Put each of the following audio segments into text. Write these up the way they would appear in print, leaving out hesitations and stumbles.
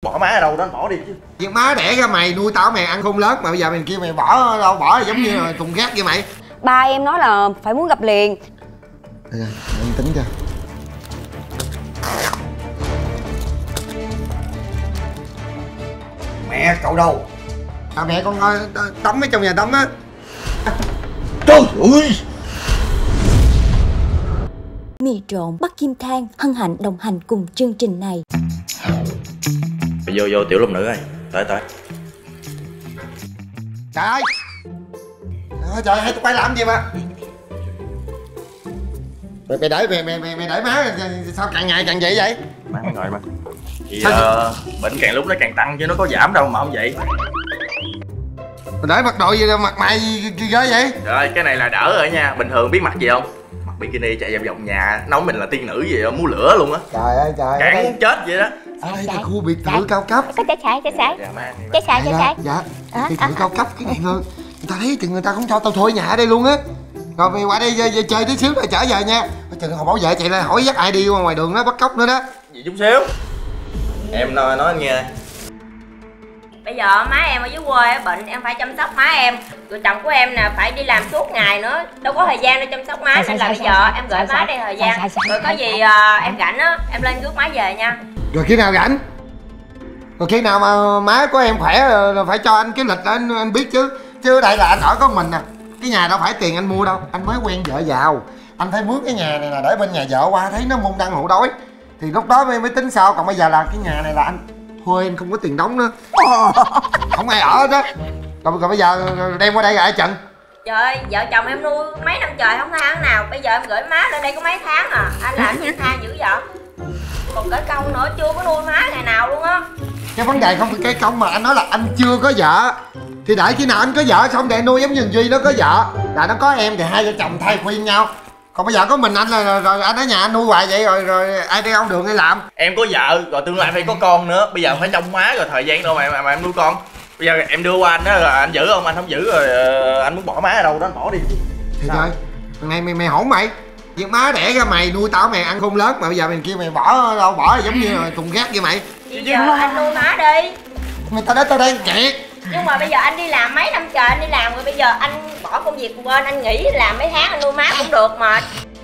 bỏ má ở đâu đó anh bỏ đi chứ. Việc má đẻ ra mày nuôi tao mày ăn không lớn mà bây giờ mày kêu mày bỏ đâu, bỏ giống như là thùng rác vậy mày. Ba em nói là phải muốn gặp liền. Đây rồi, em tính cho. Mẹ cậu đâu? À, mẹ con tắm ở trong nhà tắm á. Trời ơi! Mì trộn Bắc Kim Thang hân hạnh đồng hành cùng chương trình này. Vô tiểu long nữ ơi, tới. Trời ơi! Trời ơi, tụi bay làm gì mà? Mày để má sao càng ngày càng vậy vậy? Má ngồi mà. Thì bệnh càng lúc nó càng tăng chứ nó có giảm đâu mà không vậy. Mày để mặc đồ gì mặt mày gì ghê vậy? Rồi cái này là đỡ rồi nha. Bình thường biết mặc gì không? Mặc bikini chạy vòng vòng nhà nói mình là tiên nữ gì đó, múa lửa luôn á. Trời ơi trời. Cản muốn chết vậy đó. Ở đây là khu biệt thự cao cấp. Có trái sai. Dạ. Biệt thự cao cấp cái này người ta thấy thì người ta cũng cho tao thuê nhà ở đây luôn á. Rồi mày qua đây chơi tí xíu rồi trở về nha. Chừng họ bảo vệ chạy lên hỏi dắt ai đi ngoài đường đó bắt cóc nữa đó. Gì chút xíu. Em nói anh nghe. Bây giờ má em ở dưới quê bệnh, em phải chăm sóc má em. Rồi chồng của em nè phải đi làm suốt ngày nữa, đâu có thời gian để chăm sóc má. Nên là bây giờ em gửi má đây thời gian. Rồi có gì em rảnh á, em lên rước má về nha. Rồi khi nào rảnh? Rồi khi nào mà má của em khỏe rồi phải cho anh cái lịch anh biết chứ. Chứ đây là anh ở có mình nè. Cái nhà đâu phải tiền anh mua đâu. Anh mới quen vợ giàu. Anh phải mướn cái nhà này là để bên nhà vợ qua thấy nó môn đăng hộ đói. Thì lúc đó mới tính sao. Còn bây giờ là cái nhà này là anh thuê, anh không có tiền đóng nữa. Không ai ở đó. Còn bây giờ đem qua đây rồi ai chận? Trời, vợ chồng em nuôi mấy năm trời không tháng nào. Bây giờ em gửi má lên đây có mấy tháng à. Anh làm gì tha dữ vậy? Còn cái công nữa chưa có nuôi má ngày nào luôn á. Cái vấn đề không phải cái công mà anh nói là anh chưa có vợ. Thì đợi khi nào anh có vợ xong để anh nuôi giống như Duy nó có vợ. Là nó có em thì hai vợ chồng thay phiên nhau. Còn bây giờ có mình anh là rồi anh ở nhà anh nuôi hoài vậy rồi ai đi ông đường đi làm. Em có vợ rồi tương lai phải có con nữa. Bây giờ phải trông má rồi thời gian đâu mà em nuôi con. Bây giờ em đưa qua anh đó rồi anh giữ không, anh không giữ rồi anh muốn bỏ má ở đâu đó anh bỏ đi. Thì trời, thằng này mày hổn mày. Việc má đẻ ra mày nuôi tao mày ăn không lớn mà bây giờ mày kêu mày bỏ đâu, bỏ giống như là thùng rác vậy mày. Bây giờ anh nuôi má đi. Mày tao đến tao đang kẹt. Nhưng mà bây giờ anh đi làm mấy năm trời anh đi làm rồi, bây giờ anh bỏ công việc của anh nghỉ làm mấy tháng anh nuôi má cũng được mà.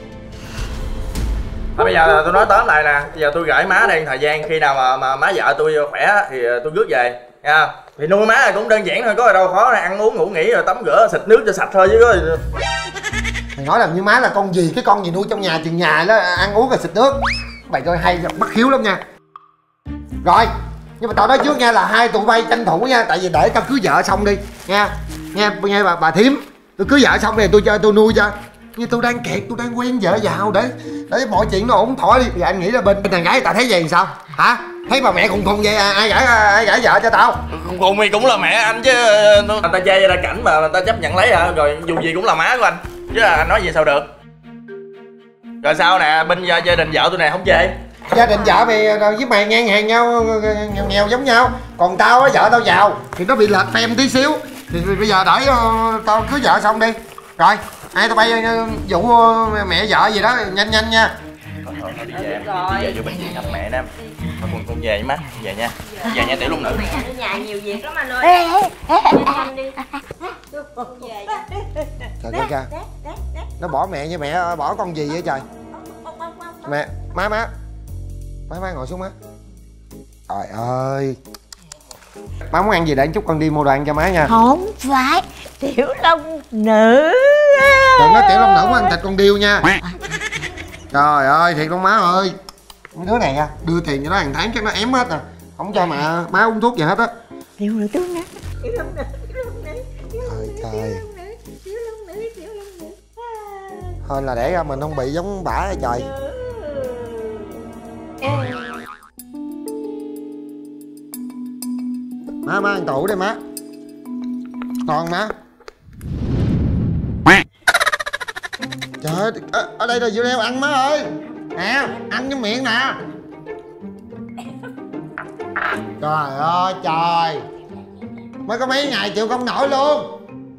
Bây giờ tôi nói tóm lại nè, bây giờ tôi gửi má đây thời gian, khi nào mà má vợ tôi khỏe thì tôi rước về nha. Thì nuôi má cũng đơn giản thôi, có gì đâu khó, này ăn uống ngủ nghỉ rồi tắm rửa xịt nước cho sạch thôi chứ có gì. Mày nói làm như má là con gì, cái con gì nuôi trong nhà chừng nhà đó ăn uống rồi xịt nước. Mày coi hay bất hiếu lắm nha. Rồi, nhưng mà tao nói trước nha là hai tụi bay tranh thủ nha, tại vì để tao cưới vợ xong đi nha. Nghe bà thím, tôi cưới vợ xong thì tôi nuôi cho. Nhưng tôi đang kẹt, tôi đang quen vợ giàu để mọi chuyện nó ổn thỏa đi. Bây giờ anh nghĩ là bên thằng gái tao thấy vậy làm sao hả? Thấy bà mẹ khùng vậy ai gả vợ cho tao? Khùng thì cũng là mẹ anh chứ. Người ta chê ra cảnh mà người ta chấp nhận lấy hả? Rồi dù gì cũng là má của anh chứ anh nói gì sao được. Rồi sao nè, bên gia đình vợ tôi này không chê? Gia đình vợ mày với mày ngang hàng nhau, nghèo giống nhau. Còn tao á, vợ tao giàu thì nó bị lệch phem tí xíu. Thì bây giờ để tao cưới vợ xong đi. Rồi hai tụi bay dụ mẹ vợ gì đó nhanh nha. Đi về vô bệnh viện thăm mẹ Nam. Con về với má, về nha. Về nha tiểu long nữ. Mẹ ở nhà nhiều việc lắm anh ơi. Nhanh đi. Về. Trời ơi ca. Nó bỏ mẹ với mẹ bỏ con gì vậy trời? Mẹ, má ngồi xuống má. Trời ơi. Má muốn ăn gì để anh chúc con đi mua đồ ăn cho má nha. Không phải tiểu long nữ. Đừng nói tiểu long nữ muốn ăn thịt con điêu nha. Trời ơi thiệt luôn má ơi. Mấy đứa này nha, đưa tiền cho nó hàng tháng chắc nó ém hết nè. Không cho má uống thuốc gì hết á. Tiểu long nữ. Trời. Hên là để ra mình không bị giống bả hay trời. Má ăn tủ đi má. Ngon má. Trời ơi, ở đây là dưa leo ăn má ơi. Nè, ăn cái miệng nè. Trời ơi trời. Mới có mấy ngày chịu không nổi luôn.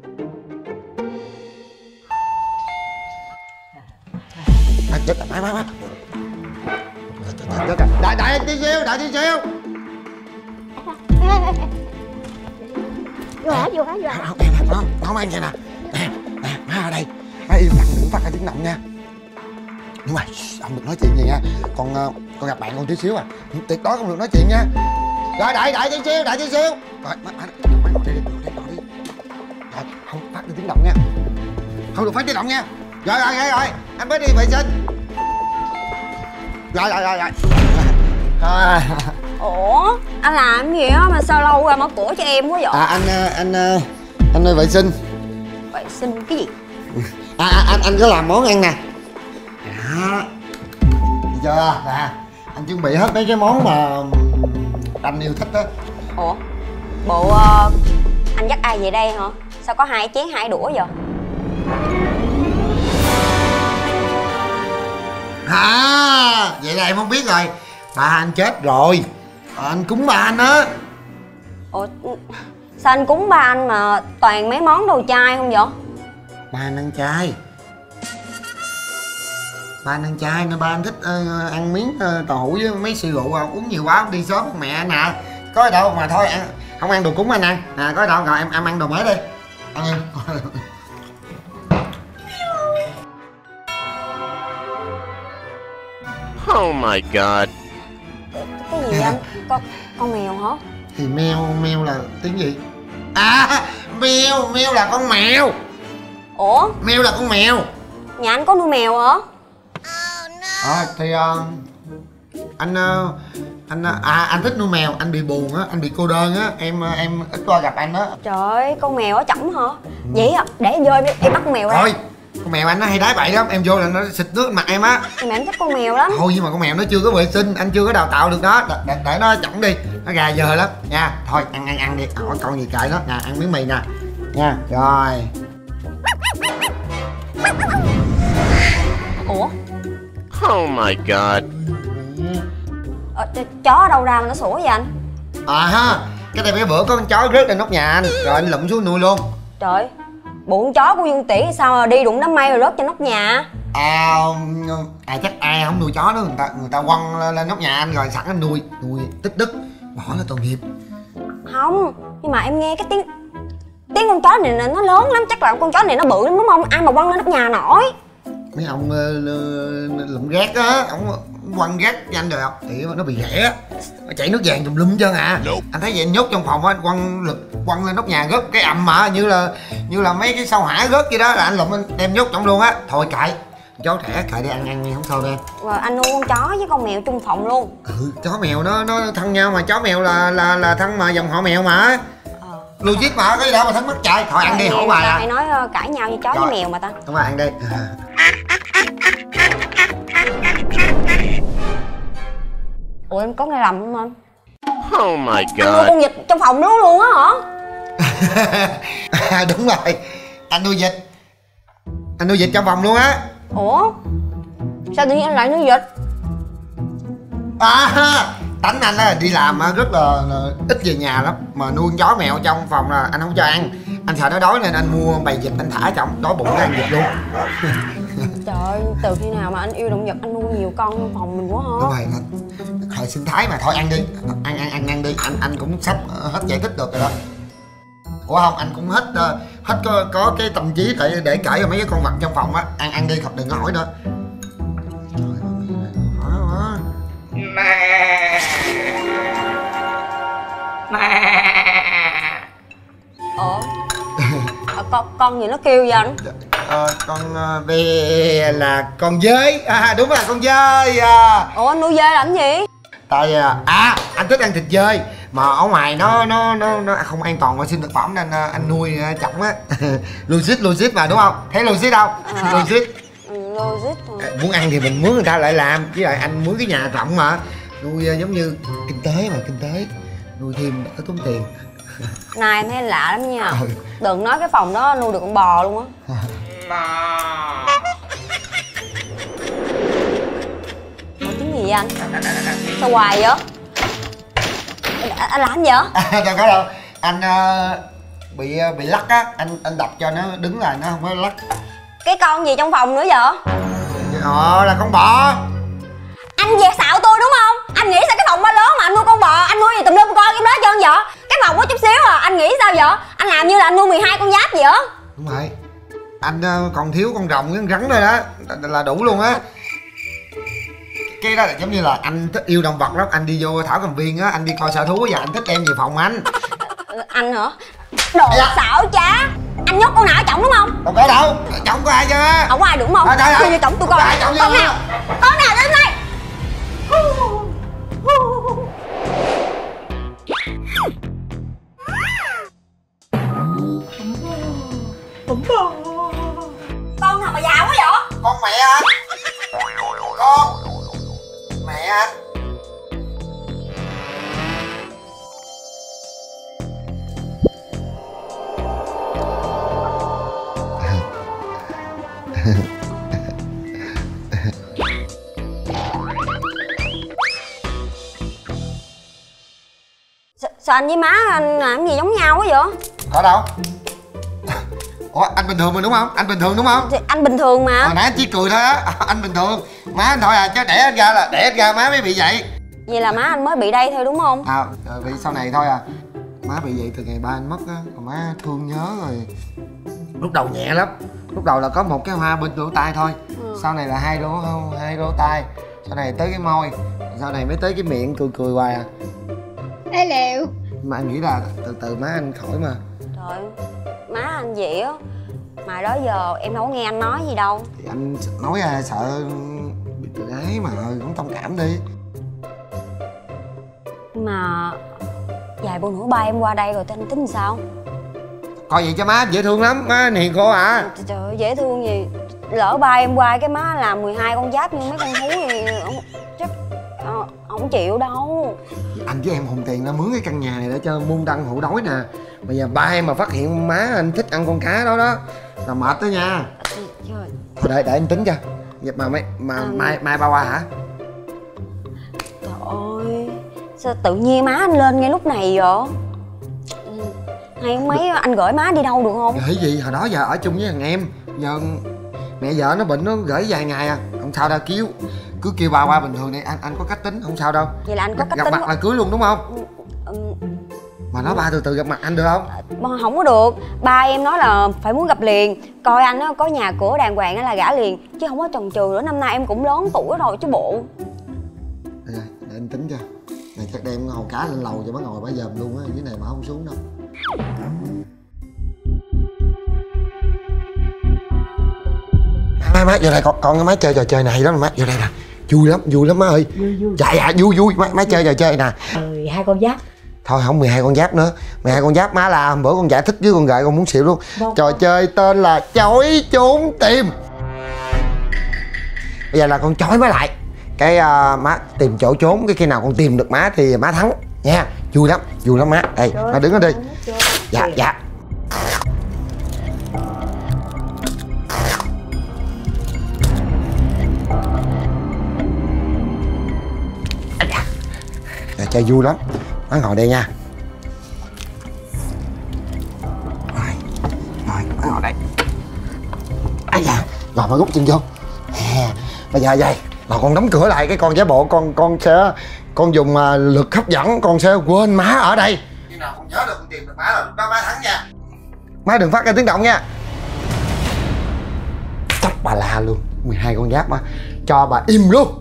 Chết rồi, má. Đợi tí xíu. Vô hả, vô hả, vô hả? Không ăn vậy nè. Nè, má ở đây. Má im lặng đừng phát ra tiếng động nha. Đúng rồi, ông đừng nói chuyện gì nha. Con gặp bạn con tí xíu à. Tuyệt đối không được nói chuyện nha. Rồi đợi tí xíu. Rồi má ngồi đi. Rồi, không phát ra tiếng động nha. Không được phát tiếng động nha. Rồi, anh mới đi vệ sinh. Rồi. Ủa, anh làm gì á mà sao lâu rồi mở cửa cho em quá vậy? Anh ơi vệ sinh. Vệ sinh cái gì? Anh có làm món ăn nè. Đó. Được chưa? Nè, anh chuẩn bị hết mấy cái món mà anh yêu thích đó. Ủa, bộ anh dắt ai về đây hả? Sao có 2 chén 2 đũa vậy? Vậy là em không biết rồi. Ba anh chết rồi. Anh cúng ba anh á. Ủa, sao anh cúng ba anh mà toàn mấy món đồ chay không vậy? Ba anh ăn chay. Ba anh ăn chay nên ba anh thích ăn miếng tàu hũ với mấy xì rượu uống nhiều quá đi sớm mẹ anh à. Có gì đâu mà thôi ăn, không ăn đồ cúng anh ăn. Có gì đâu rồi em ăn đồ mới đi. Ăn em. Oh my god. Cái gì anh? Con mèo hả? Thì meo là tiếng gì? Meo là con mèo. Ủa? Meo là con mèo. Nhà anh có nuôi mèo hả? Thì anh thích nuôi mèo, anh bị buồn á, anh bị cô đơn á, em ít qua gặp anh á. Trời ơi, con mèo ở trỏng hả? Vậy à, để em vô em bắt con mèo ra. Thôi, con mèo anh nó hay đái bậy lắm, em vô là nó xịt nước mặt em á. Em thích con mèo lắm. Thôi nhưng mà con mèo nó chưa có vệ sinh, anh chưa có đào tạo được nó, để nó chỏng đi, nó gà giờ lắm nha. Thôi ăn đi, hỏi con gì kệ nó nè, ăn miếng mì nè nha. Rồi. Ủa? Oh my god. Chó ở đâu ra mà nó sủa vậy anh? Cái này mấy bữa có con chó rớt lên nóc nhà anh, rồi anh lụm xuống nuôi luôn. Trời, bộ con chó của Dương Tỷ sao mà đi đụng đám mây rồi rớt trên nóc nhà? Chắc ai không nuôi chó nữa, người ta quăng lên nóc nhà anh rồi sẵn anh nuôi tích đức, bỏ là tội nghiệp. Không, nhưng mà em nghe cái tiếng con chó này nó lớn lắm, chắc là con chó này nó bự lắm đúng không? Ai mà quăng lên nóc nhà nổi. Mấy ông lụm rác á, ông quăng rác cho anh được không? Thì nó bị rẻ á, nó chảy nước vàng tùm lum trơn à. Anh thấy vậy anh nhốt trong phòng á, anh quăng lên nóc nhà rớt cái ầm mà như là mấy cái sao hỏa rớt vậy đó, là anh lụm anh đem nhốt trong luôn á. Thôi kệ, chó trẻ kệ đi, ăn đi không sao đâu em. Rồi anh nuôi con chó với con mèo chung phòng luôn. Chó mèo nó thân nhau mà, chó mèo là thân mà dòng họ mèo mà. Logic mà, cái gì đâu mà thắc mắc trời. Thôi ăn đi, hỏi bài à. Hay nói cãi nhau như chó với mèo mà ta. Đúng rồi, ăn đi. Ủa em có nghe lầm không anh? Oh my Anh nuôi god. con vịt trong phòng đó luôn á hả? Đúng rồi, anh nuôi vịt trong phòng luôn á. Ủa? Sao tự nhiên anh lại nuôi vịt? Tánh anh á đi làm rất là ít về nhà lắm, mà nuôi con chó mèo trong phòng là anh không cho ăn. Anh sợ nó đói nên anh mua bầy vịt anh thả trong, đói bụng nó ăn vịt luôn. Trời ơi, từ khi nào mà anh yêu động vật anh nuôi nhiều con trong phòng mình quá hả? Đúng rồi, hệ sinh thái mà. Thôi ăn đi, ăn đi, anh cũng sắp hết giải thích được rồi đó. Ủa không, anh cũng hết có cái tâm trí để kể về mấy cái con vật trong phòng á. Ăn đi, đừng có hỏi nữa. Ủa? Con gì nó kêu vậy anh? Con ve là con dơi. Đúng rồi, con dơi. Ủa anh nuôi dê làm gì? Tại anh thích ăn thịt dơi mà ở ngoài nó không an toàn vệ sinh thực phẩm nên anh nuôi chồng á. Logic mà đúng không? Thấy logic đâu? Logic. Logic thôi. Muốn ăn thì mình mướn người ta lại làm, với lại anh mướn cái nhà rộng mà nuôi giống như kinh tế nuôi thêm đỡ tốn tiền. Này em thấy lạ lắm nha. Đừng nói cái phòng đó nuôi được con bò luôn á. Ủa tiếng gì vậy anh? Sao hoài vậy? Anh làm gì vậy? Đâu có đâu, anh bị lắc á, anh đập cho nó đứng lại, nó không có lắc. Cái con gì trong phòng nữa vậy? Là con bò. Anh dè xạo tôi đúng không? Anh nghĩ sao cái phòng ba lớn mà anh nuôi con bò, anh nuôi gì tùm lum con cái đó trơn vậy? Cái phòng vậy? Anh làm như là anh nuôi 12 con giáp vậy á. Đúng rồi. Anh còn thiếu con rồng với con rắn rồi đó là đủ luôn á. Cái đó là giống như là anh thích yêu động vật lắm. Anh đi vô Thảo Cầm Viên á, anh đi coi sở thú và anh thích đem về phòng anh. Anh hả? Đồ xảo trá. Anh nhốt con nào ở trọng đúng không? Đâu có đâu, trọng có ai chứ? Không có ai đúng không? Tôi như trọng tôi coi. Con nào? Con nào lên đây? Con nào mà già quá vậy? Con mẹ anh. Con mẹ anh. Sao anh với má anh làm gì giống nhau quá vậy? Có đâu. Ủa anh bình thường mà đúng không? Anh bình thường đúng không? Thì anh bình thường mà. Hồi nãy anh chỉ cười thôi á. Anh bình thường. Má anh thôi à, chứ đẻ anh ra là đẻ anh ra má mới bị vậy. Vậy là má anh mới bị đây thôi đúng không? Bị sau này thôi à. Má bị vậy từ ngày ba anh mất á. Còn má thương nhớ rồi. Lúc đầu nhẹ lắm. Lúc đầu là có một cái hoa bên lỗ tai thôi. Sau này là hai lỗ tai. Sau này tới cái môi. Sau này mới tới cái miệng cười cười hoài à. Hello. Mà anh nghĩ là từ từ má anh khỏi mà. Trời, má anh vậy á. Mà đó giờ em đâu có nghe anh nói gì đâu. Thì anh nói sợ bị tự ái mà cũng thông cảm đi. Mà vài bữa nữa ba em qua đây rồi thì anh tính sao? Coi vậy cho má dễ thương lắm, má hiền khô à. Trời ơi, dễ thương gì. Lỡ ba em qua cái má làm 12 con giáp như mấy con thú thì chắc không chịu đâu. Anh với em hùng tiền ra mướn cái căn nhà này để cho muôn đăng hộ đói nè. Bây giờ ba em mà phát hiện má anh thích ăn con cá đó đó là mệt đó nha. Thôi để anh tính cho. Mai ba qua hả? Trời ơi, sao tự nhiên má anh lên ngay lúc này vậy? Hay mấy anh gửi má đi đâu được không? Gửi gì, hồi đó giờ ở chung với thằng em. Giờ mẹ vợ nó bệnh nó gửi vài ngày à. Không sao đâu, cứ kêu ba qua bình thường đi, anh có cách tính, không sao đâu. Vậy là anh có cách gặp tính mặt là cưới luôn đúng không? Mà nói ba từ từ gặp mặt anh được không? Không có được, ba em nói là phải muốn gặp liền. Coi anh á, có nhà cửa đàng hoàng là gả liền. Chứ không có chần chừ nữa, năm nay em cũng lớn tuổi rồi chứ bộ. Để anh tính cho. Này chắc đem hồ cá lên lầu cho má ngồi bả dòm luôn á, dưới này mà không xuống đâu. Má vô đây, con má chơi trò chơi này đó má, vô đây nè. Vui lắm má ơi. Dạ vui má chơi trò chơi nè. 12 con giáp. Thôi không 12 con giáp nữa. 12 con giáp má là bữa con giải thích với con gái con muốn xỉu luôn. Trò chơi tên là chói trốn tìm. Bây giờ là con chói má lại. Cái má tìm chỗ trốn, cái khi nào con tìm được má thì má thắng nha. Vui lắm má. Đây, má đứng ở đây. Dạ. Chơi vui lắm. Má ngồi đây nha. Rồi, má ngồi đây. Ây da, ngồi má rút chân vô. Bây giờ vậy, là con đóng cửa lại cái con giả bộ con dùng lực hấp dẫn, con sẽ quên má ở đây. Khi nào con nhớ được con tìm được má là lúc đó má thắng nha. Má đừng phát ra tiếng động nha. Chắc bà la luôn, 12 con giáp á, cho bà im luôn.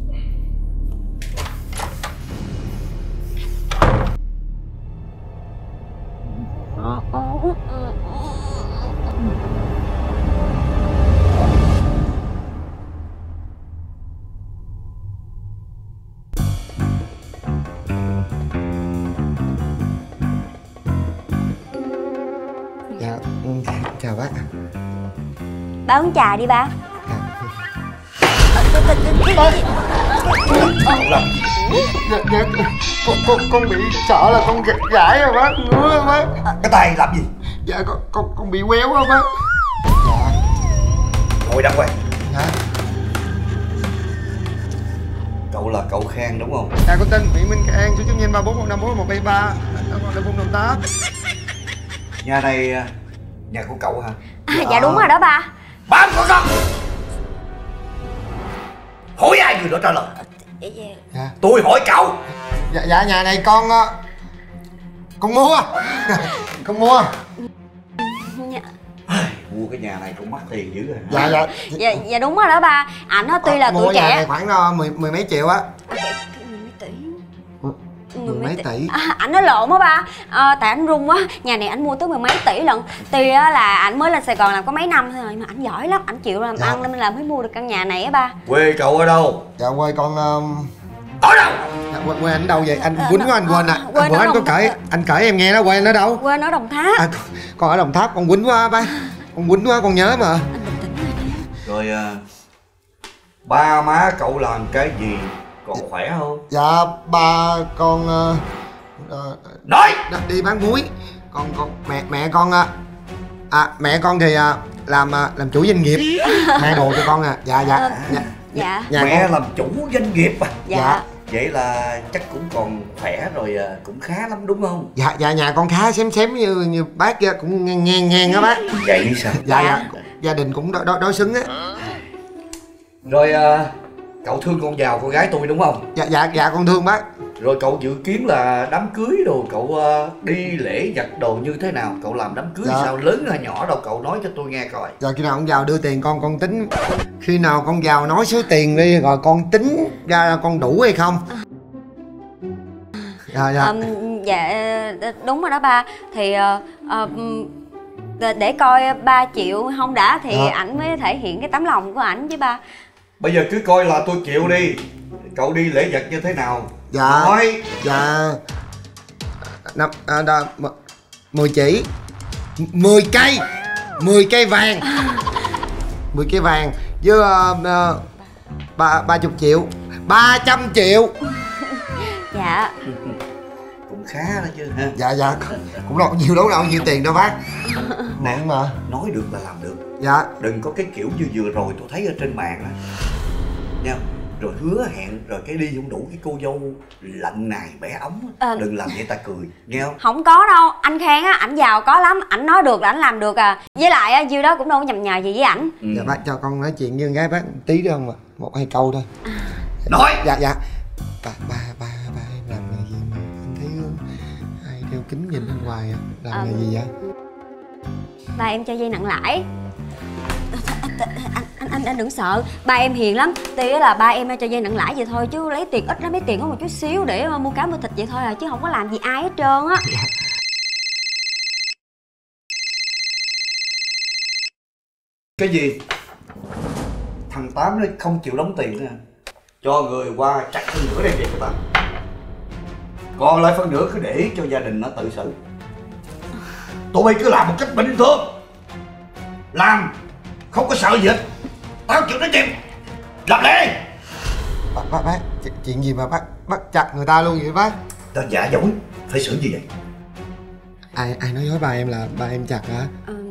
Dạ, chào bác. Ba uống trà đi ba. Con bị sợ là con gãi rồi bác, ngứa không bác? Cái tay làm gì? Dạ con bị quéo không bác? Dạ. Ngồi đàng hoàng. Dạ. Cậu là cậu Khang đúng không? Dạ con tên Nguyễn Minh Khang, số chứng minh 34154173, đồng Đồng Tháp. Nhà này nhà của cậu hả? Dạ đúng rồi đó ba. Bám con! Hỏi ai người đó trả lời? Dạ. Tôi hỏi cậu. Dạ nhà này con Con mua. Con mua. Mua cái nhà này cũng mắc tiền dữ rồi. Dạ đúng rồi đó ba. Ảnh nó tuy là mua tuổi nhà trẻ này khoảng mười mấy triệu á. mười mấy tỷ. Ảnh nói lộn á ba. Tại ảnh run quá. Nhà này ảnh mua tới 10 mấy tỷ lận. Tuy á là ảnh mới lên Sài Gòn làm có mấy năm thôi mà ảnh giỏi lắm, ảnh chịu làm ăn nên là mới mua được căn nhà này á ba. Quê cậu ở đâu? Dạ quê con ở đâu? Dạ, quê anh đâu vậy? Anh quýnh quá anh quên à. Bữa anh có kể, anh kể em nghe đó, quê anh ở đâu? Quê anh ở Đồng Tháp. Con ở Đồng Tháp, con quýnh quá ba. Con quýnh quá, con nhớ mà. Rồi ba má cậu làm cái gì? Còn khỏe không? Dạ ba con nói đi bán muối. Con mẹ con mẹ con thì làm chủ doanh nghiệp. Mẹ đồ cho con à. Dạ mẹ con làm chủ doanh nghiệp à? Dạ. Vậy là chắc cũng còn khỏe rồi, cũng khá lắm đúng không? Dạ nhà con khá xém như bác kia, cũng ngang á bác. Vậy sao? Dạ gia đình cũng đối xứng á. Rồi cậu thương con giàu con gái tôi đúng không? Dạ con thương bác. Rồi cậu dự kiến là đám cưới đồ cậu đi lễ giặt đồ như thế nào? Cậu làm đám cưới sao? Lớn hay nhỏ đâu, cậu nói cho tôi nghe coi. Dạ khi nào con giàu đưa tiền con tính. Khi nào con giàu nói số tiền đi rồi con tính ra con đủ hay không. Dạ đúng rồi đó ba. Thì để coi 3 triệu không đã thì ảnh mới thể hiện cái tấm lòng của ảnh chứ ba. Bây giờ cứ coi là tôi chịu đi. Cậu đi lễ vật như thế nào? Dạ nói. Dạ 10 chỉ 10 cây vàng 10 cây vàng với 30 triệu 300 triệu. Dạ cũng khá đó chứ ha. Dạ cũng đâu nhiều đâu nhiều tiền đâu bác. Nè mà nói được là làm được. Dạ đừng có cái kiểu như vừa rồi tôi thấy ở trên mạng nha, rồi hứa hẹn rồi cái đi không đủ, cái cô dâu lạnh nài bẻ ống. Đừng làm vậy ta cười nghe không? Không có đâu, anh Khang á, ảnh giàu có lắm, ảnh nói được là ảnh làm được à. Với lại á, Diêu đó cũng đâu có nhầm nhờ gì với ảnh. Dạ bác cho con nói chuyện với con gái bác tí được không ạ? 1-2 câu thôi. Nói. Dạ ba em làm nghề gì mà anh thấy ai đeo kính nhìn anh hoài à? Làm nghề gì vậy? Ba em cho dây nặng lãi. Anh đừng sợ, ba em hiền lắm. Tuy là ba em cho dây nặng lãi vậy thôi chứ lấy tiền ít lắm, lấy tiền có một chút xíu để mua cá mua thịt vậy thôi à, chứ không có làm gì ai hết trơn á. Cái gì? Thằng Tám nó không chịu đóng tiền nữa. Cho người qua chặt phân nửa đem về cho ta. Còn lại phân nửa cứ để cho gia đình nó tự xử. Tụi bay cứ làm một cách bình thường, làm không có sợ gì hết. Tao chịu nói chuyện. Làm đi. Bác chuyện gì mà bác chặt người ta luôn vậy bác? Tao giả dối, phải xử gì vậy? Ai nói dối ba em là ba em chặt hả?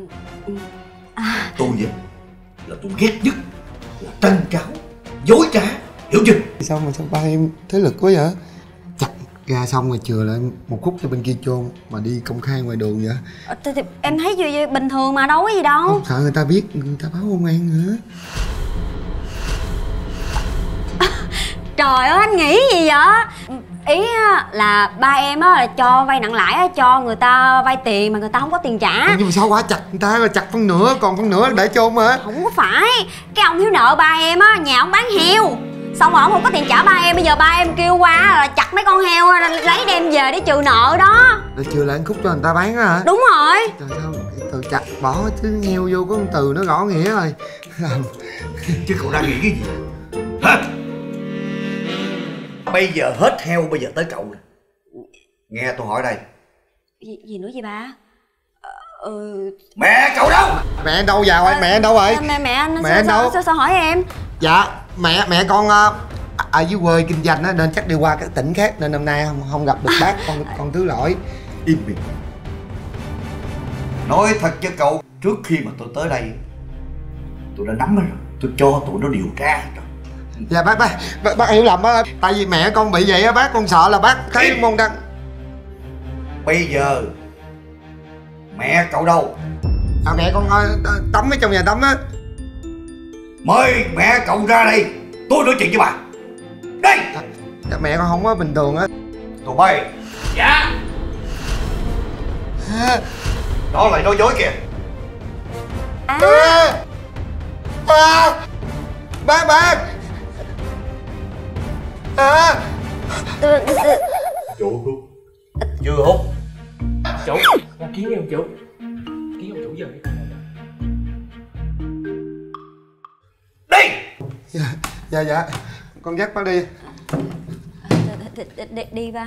Tôi vậy là tôi ghét nhất là tranh cáo, dối trá, hiểu chưa? Sao ba em thế lực quá vậy? Chặt ra xong rồi chừa lại một khúc cho bên kia chôn mà đi công khai ngoài đường vậy? Thì em thấy gì bình thường mà đâu có gì đâu. Không sợ người ta biết, người ta báo công an nữa. Trời ơi anh nghĩ gì vậy? Ý là ba em là cho vay nặng lãi, cho người ta vay tiền mà người ta không có tiền trả. Nhưng mà sao quá chặt người ta rồi, chặt phân nửa còn phân nửa để chôn mà. Không có phải, cái ông thiếu nợ ba em á, nhà ông bán heo, xong rồi ông không có tiền trả ba em, bây giờ ba em kêu qua là chặt mấy con heo lấy đem về để trừ nợ đó. Để trừ lại khúc cho người ta bán hả? Đúng rồi. Trời sao từ chặt bỏ chứ heo vô có con từ nó rõ nghĩa rồi. Chứ cậu đang nghĩ cái gì hả? Bây giờ hết heo, bây giờ tới cậu nè. Nghe tôi hỏi đây. Gì nữa vậy ba? Mẹ cậu đâu? Mẹ anh đâu vào rồi? Mẹ anh đâu rồi? Mẹ anh đâu? Sao hỏi em? Dạ mẹ con ở dưới quê kinh doanh á, nên chắc đi qua các tỉnh khác nên năm nay không gặp được bác. Con thứ lỗi. Im miệng. Nói thật cho cậu, trước khi mà tôi tới đây tôi đã nắm nó rồi, tôi cho tụi nó điều tra rồi. Dạ bác hiểu lầm á, tại vì mẹ con bị vậy á bác, con sợ là bác thấy môn đăng. Bây giờ mẹ cậu đâu? Mẹ con tắm ở trong nhà tắm á. Mời mẹ cậu ra đây, tôi nói chuyện với bà. Đây. Mẹ con không có bình thường á. Tụi bay. Dạ. Nó lại nói dối kìa. Bác Chủ hút. Chưa hút. Chủ, con kiến ông chủ. Kiến ông chủ giờ. Đi. Dạ con dắt bác đi. Đi ba.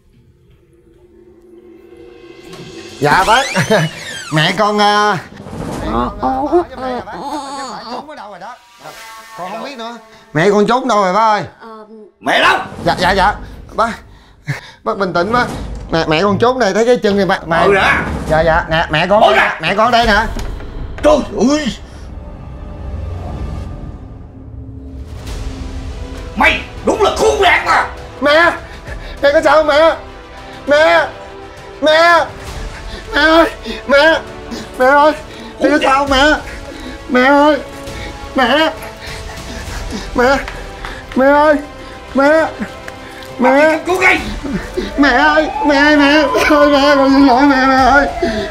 Dạ bác. Mẹ con con không biết nữa. Mẹ con trốn đâu rồi bác ơi? Mẹ đâu? Dạ bác bình tĩnh bác. Mẹ con trốn đây, thấy cái chân này bác. Mở ra. Dạ nè, mẹ con đây nè. Trời ơi, mày đúng là khốn nạn mà. Mẹ có sao không mẹ? Mẹ ơi, mẹ ơi, có sao không mẹ? Mẹ ơi, mẹ ơi, Cố gắng. mẹ ơi, con xin lỗi mẹ ơi.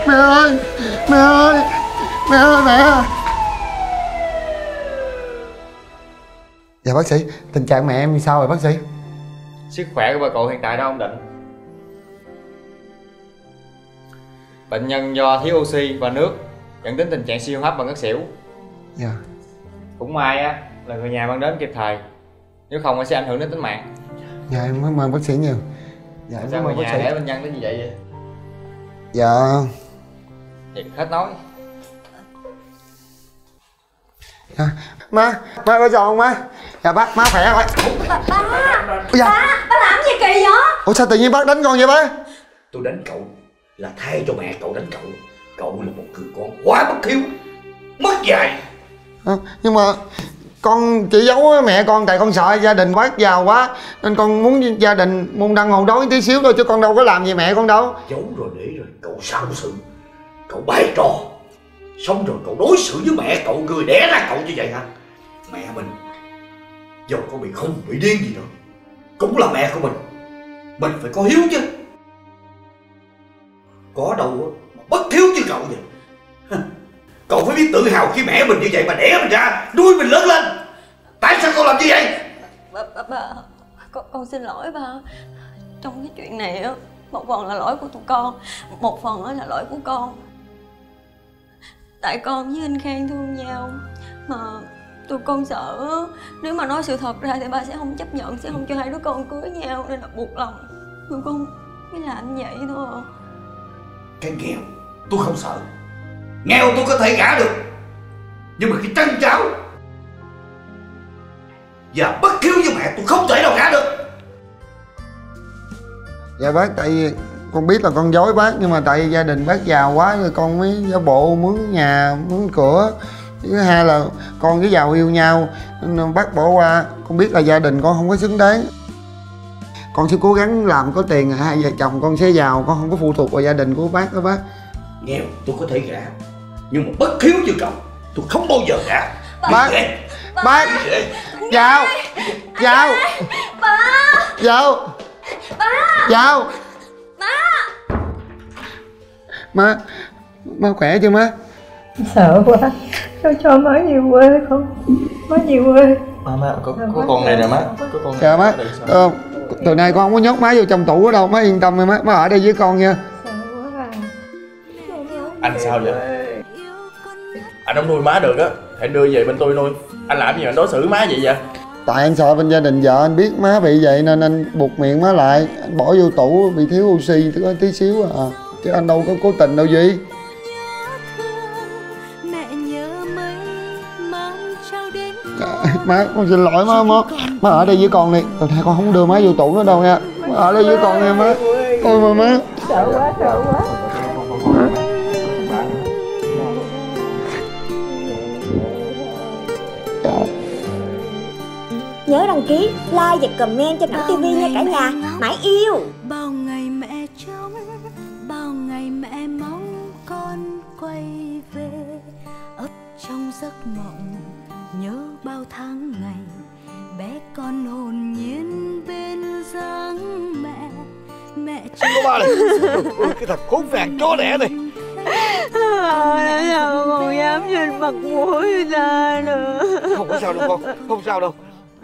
Dạ bác sĩ, tình trạng mẹ em sao rồi bác sĩ? Sức khỏe của bà cụ hiện tại đã ổn định. Bệnh nhân do thiếu oxy và nước dẫn đến tình trạng suy hô hấp và ngất xỉu. Dạ. Cũng may á là người nhà mang đến kịp thời, nếu không sẽ ảnh hưởng đến tính mạng. Dạ em cảm ơn bác sĩ nhiều. Dạ em Sao cảm người ơn bác nhà sĩ. để bệnh nhân đến như vậy? Dạ. Thiệt hết nói. Má có sao không má? Dạ má khỏe rồi. Ba làm gì kỳ vậy? Ủa sao tự nhiên bác đánh con vậy bác? Tôi đánh cậu là thay cho mẹ cậu đánh cậu. Cậu là một người con quá bất hiếu, mất dạy. Nhưng mà con chỉ giấu mẹ con tại con sợ gia đình bác giàu quá, nên con muốn gia đình môn đăng hộ đối tí xíu thôi, chứ con đâu có làm gì mẹ con đâu. Giấu rồi để rồi cậu xạo sự, cậu bày trò, xong rồi cậu đối xử với mẹ cậu, người đẻ ra cậu như vậy hả? Mẹ mình dù có bị không bị điên gì nữa cũng là mẹ của mình phải có hiếu chứ. Có đâu mà bất hiếu như cậu vậy. Cậu phải biết tự hào khi mẹ mình như vậy mà đẻ mình ra, nuôi mình lớn lên. Tại sao con làm như vậy? Ba, con xin lỗi ba. Trong cái chuyện này á, một phần là lỗi của tụi con, một phần là lỗi của con. Tại con với anh Khang thương nhau, mà tụi con sợ nếu mà nói sự thật ra thì ba sẽ không chấp nhận, sẽ không cho hai đứa con cưới nhau, nên là buộc lòng tụi con mới làm vậy thôi. Cái nghèo tôi không sợ, nghèo tôi có thể gả được, nhưng mà cái trân cháu và bất hiếu với mẹ tôi không thể nào gả được. Dạ bác, tại vì con biết là con dối bác, nhưng mà tại vì gia đình bác giàu quá rồi con mới giả bộ mướn nhà mướn cửa. Thứ hai là con với giàu yêu nhau nên bác bỏ qua. Con biết là gia đình con không có xứng đáng, con sẽ cố gắng làm có tiền rồi hai vợ chồng con sẽ giàu, con không có phụ thuộc vào gia đình của bác đó bác. Nghèo tôi có thể gả, nhưng mà bất hiếu như cậu tôi không bao giờ gả. Bác, bác, Giao, Giao, Giao, Giao, má khỏe chưa má? Sợ quá, cho má về quê không? Má về quê. Má có con này nè má. Có con. Dạ má. Từ nay con không có nhốt má vô trong tủ ở đâu, má yên tâm má ở đây với con nha. Sợ quá à. Anh sao vậy? Anh không nuôi má được á, hãy đưa về bên tôi nuôi. Anh làm gì mà anh đối xử má vậy? Tại anh sợ bên gia đình vợ anh biết má bị vậy nên anh buộc miệng má lại, anh bỏ vô tủ bị thiếu oxy có tí xíu à, chứ anh đâu có cố tình đâu gì. Má con xin lỗi má ở đây với con đi, từ nay con không đưa má vô tủ nữa đâu nha, má ở đây với con nha má. Ôi mà má Sợ quá. Nhớ đăng ký, like và comment cho Cẩm TV nha cả nhà. Mãi yêu. Bao ngày mẹ trông, bao ngày mẹ mong con quay về, ấp trong giấc mộng nhớ bao tháng ngày bé con hồn nhiên bên dáng mẹ. Mẹ ba này, cái thằng khốn nạn chó đẻ này. Sao con dám nhìn mặt mũi ta nữa. Không có sao đâu con, không sao đâu.